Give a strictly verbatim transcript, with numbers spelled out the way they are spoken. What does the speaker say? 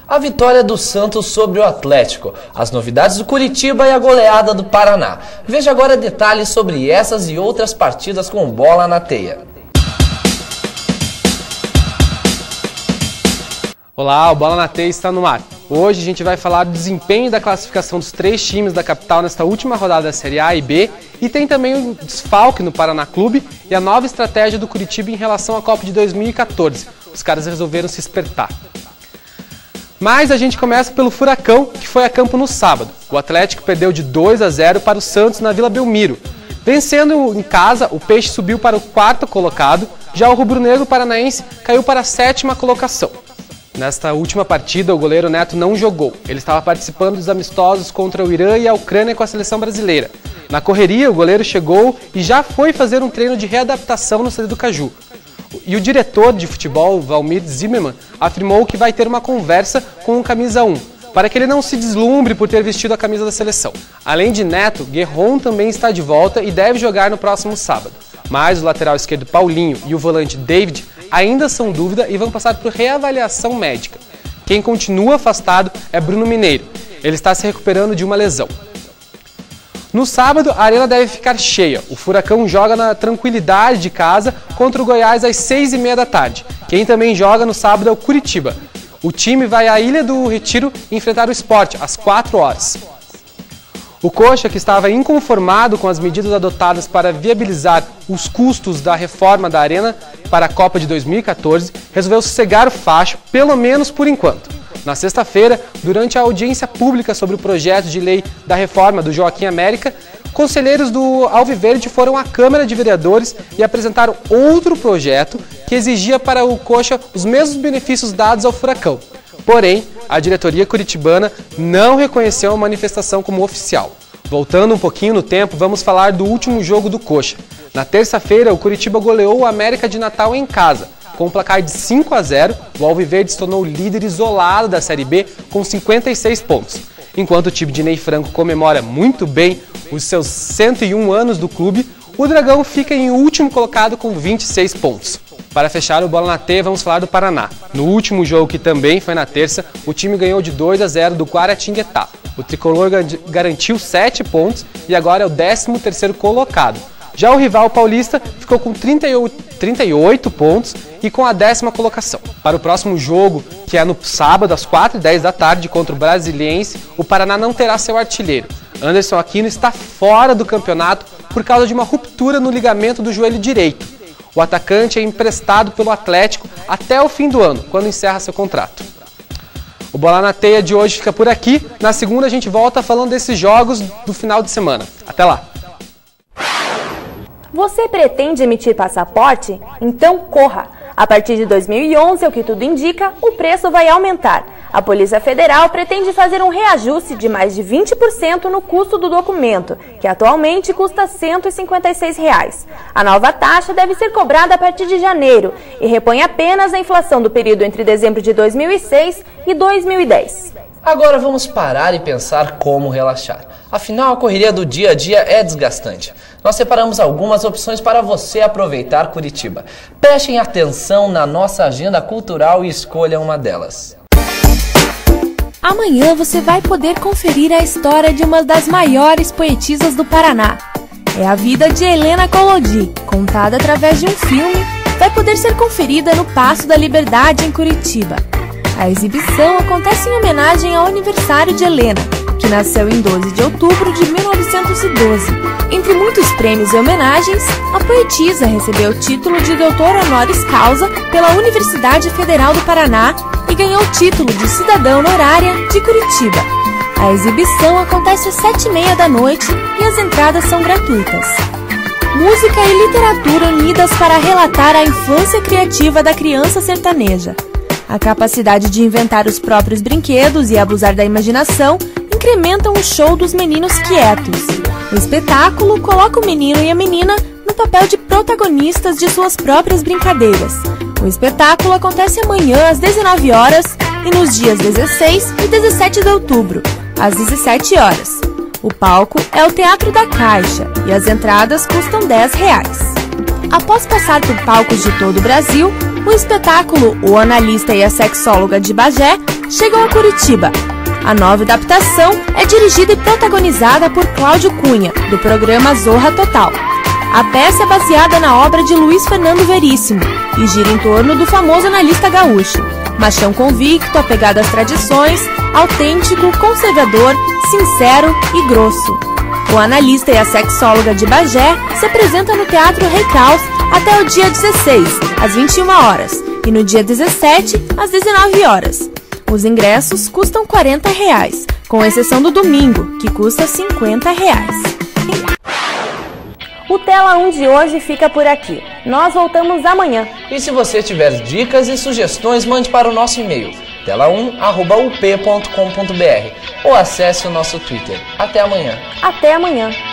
A vitória do Santos sobre o Atlético, as novidades do Curitiba e a goleada do Paraná. Veja agora detalhes sobre essas e outras partidas com Bola na Teia. Olá, o Bola na Teia está no ar. Hoje a gente vai falar do desempenho da classificação dos três times da capital nesta última rodada da Série A e B, e tem também o desfalque no Paraná Clube e a nova estratégia do Curitiba em relação à Copa de dois mil e quatorze. Os caras resolveram se espertar. Mas a gente começa pelo Furacão, que foi a campo no sábado. O Atlético perdeu de dois a zero para o Santos na Vila Belmiro. Vencendo em casa, o Peixe subiu para o quarto colocado, já o rubro-negro paranaense caiu para a sétima colocação. Nesta última partida, o goleiro Neto não jogou. Ele estava participando dos amistosos contra o Irã e a Ucrânia com a seleção brasileira. Na correria, o goleiro chegou e já foi fazer um treino de readaptação no Estádio do Caju. E o diretor de futebol, Valmir Zimmermann, afirmou que vai ter uma conversa com o camisa um, para que ele não se deslumbre por ter vestido a camisa da seleção. Além de Neto, Guerron também está de volta e deve jogar no próximo sábado. Mas o lateral esquerdo Paulinho e o volante David ainda são dúvida e vão passar por reavaliação médica. Quem continua afastado é Bruno Mineiro. Ele está se recuperando de uma lesão. No sábado, a arena deve ficar cheia. O Furacão joga na tranquilidade de casa contra o Goiás às seis e meia da tarde. Quem também joga no sábado é o Curitiba. O time vai à Ilha do Retiro enfrentar o Sport às quatro horas. O Coxa, que estava inconformado com as medidas adotadas para viabilizar os custos da reforma da arena para a Copa de dois mil e quatorze, resolveu sossegar o facho, pelo menos por enquanto. Na sexta-feira, durante a audiência pública sobre o projeto de lei da reforma do Joaquim América, conselheiros do Alviverde foram à Câmara de Vereadores e apresentaram outro projeto que exigia para o Coxa os mesmos benefícios dados ao Furacão. Porém, a diretoria curitibana não reconheceu a manifestação como oficial. Voltando um pouquinho no tempo, vamos falar do último jogo do Coxa. Na terça-feira, o Curitiba goleou o América de Natal em casa. Com um placar de cinco a zero, o Alviverde se tornou líder isolado da Série B com cinquenta e seis pontos. Enquanto o time de Ney Franco comemora muito bem os seus cento e um anos do clube, o Dragão fica em último colocado com vinte e seis pontos. Para fechar o Bola na Teia, vamos falar do Paraná. No último jogo, que também foi na terça, o time ganhou de dois a zero do Guaratinguetá. O tricolor garantiu sete pontos e agora é o décimo terceiro colocado. Já o rival paulista ficou com trinta e oito pontos e com a décima colocação. Para o próximo jogo, que é no sábado às quatro e dez da tarde contra o Brasiliense, o Paraná não terá seu artilheiro. Anderson Aquino está fora do campeonato por causa de uma ruptura no ligamento do joelho direito. O atacante é emprestado pelo Atlético até o fim do ano, quando encerra seu contrato. O Bola na Teia de hoje fica por aqui. Na segunda a gente volta falando desses jogos do final de semana. Até lá! Você pretende emitir passaporte? Então corra! A partir de dois mil e onze, ao que tudo indica, o preço vai aumentar. A Polícia Federal pretende fazer um reajuste de mais de vinte por cento no custo do documento, que atualmente custa cento e cinquenta e seis reais. A nova taxa deve ser cobrada a partir de janeiro e repõe apenas a inflação do período entre dezembro de dois mil e seis e dois mil e dez. Agora vamos parar e pensar como relaxar. Afinal, a correria do dia a dia é desgastante. Nós separamos algumas opções para você aproveitar Curitiba. Prestem atenção na nossa agenda cultural e escolha uma delas. Amanhã você vai poder conferir a história de uma das maiores poetisas do Paraná. É a vida de Helena Collodi, contada através de um filme, vai poder ser conferida no Paço da Liberdade, em Curitiba. A exibição acontece em homenagem ao aniversário de Helena, que nasceu em doze de outubro de mil novecentos e doze. Entre muitos prêmios e homenagens, a poetisa recebeu o título de doutor honoris causa pela Universidade Federal do Paraná e ganhou o título de cidadã honorária de Curitiba. A exibição acontece às sete e meia da noite e as entradas são gratuitas. Música e literatura unidas para relatar a infância criativa da criança sertaneja. A capacidade de inventar os próprios brinquedos e abusar da imaginação incrementam o show dos meninos quietos. O espetáculo coloca o menino e a menina no papel de protagonistas de suas próprias brincadeiras. O espetáculo acontece amanhã às dezenove horas e nos dias dezesseis e dezessete de outubro, às dezessete horas. O palco é o Teatro da Caixa e as entradas custam dez reais. Após passar por palcos de todo o Brasil, o espetáculo O Analista e a Sexóloga de Bagé chegam a Curitiba. A nova adaptação é dirigida e protagonizada por Cláudio Cunha, do programa Zorra Total. A peça é baseada na obra de Luiz Fernando Veríssimo e gira em torno do famoso analista gaúcho, machão convicto, apegado às tradições, autêntico, conservador, sincero e grosso. O analista e a sexóloga de Bagé se apresentam no Teatro Rei Caos até o dia dezesseis, às vinte e uma horas, e no dia dezessete, às dezenove horas. Os ingressos custam quarenta reais, com exceção do domingo, que custa cinquenta reais. O Tela um de hoje fica por aqui. Nós voltamos amanhã. E se você tiver dicas e sugestões, mande para o nosso e-mail, tela um arroba u p ponto com ponto b r, ou acesse o nosso Twitter. Até amanhã. Até amanhã.